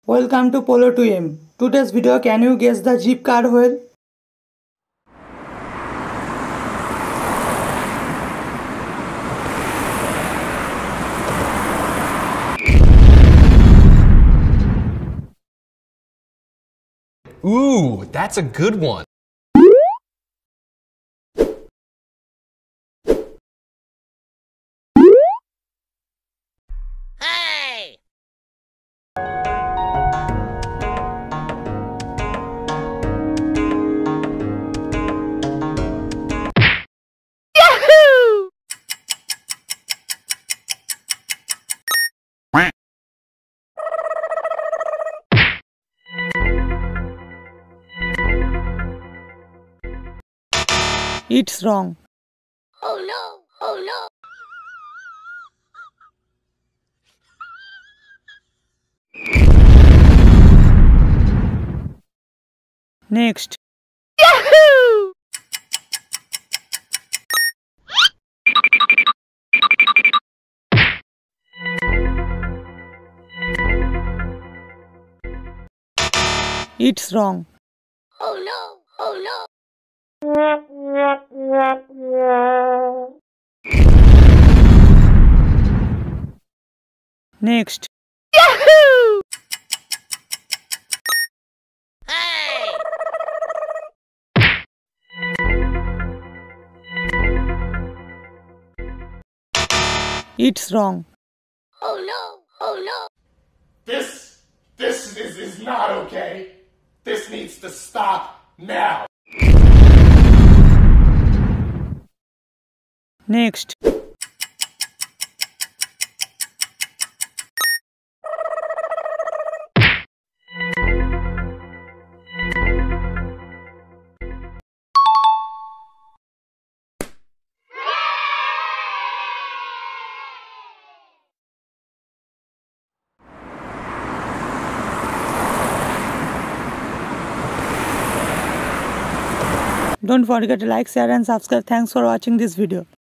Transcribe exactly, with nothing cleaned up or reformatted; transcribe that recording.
Welcome to Polo two M. Today's video, can you guess the Jeep car wheel? Ooh, that's a good one. Hey! Yahoo! It's wrong. Oh no! Oh no! Next. Yahoo! It's wrong. Oh no! Oh no! Next. Yahoo! Hey! It's wrong. Oh no! Oh no! This, this is, is not okay. This needs to stop now. Next. Don't forget to like, share and subscribe. Thanks for watching this video.